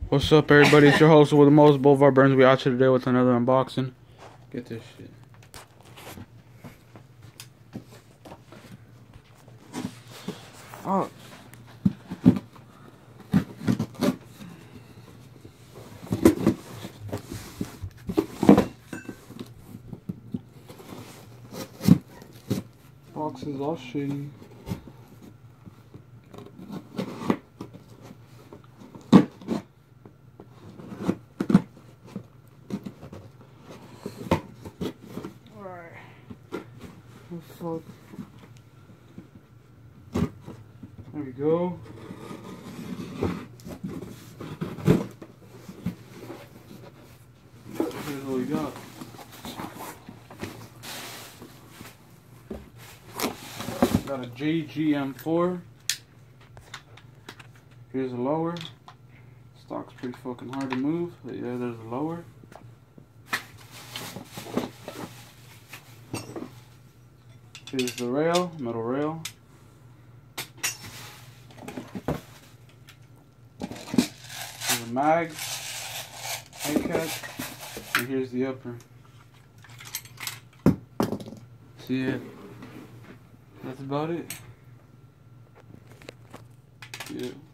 What's up, everybody? It's your host with the most, Boulevard Burns. We out here today with another unboxing. Get this shit. Oh. Box is all shitty. Alright. Oh, fuck. There we go. Here's what we got. Got a JGM4. Here's a lower. Stock's pretty fucking hard to move, but yeah, there's a lower. Here's the rail, metal rail. Here's a mag, head cap, and here's the upper. See it? That's about it. Yeah.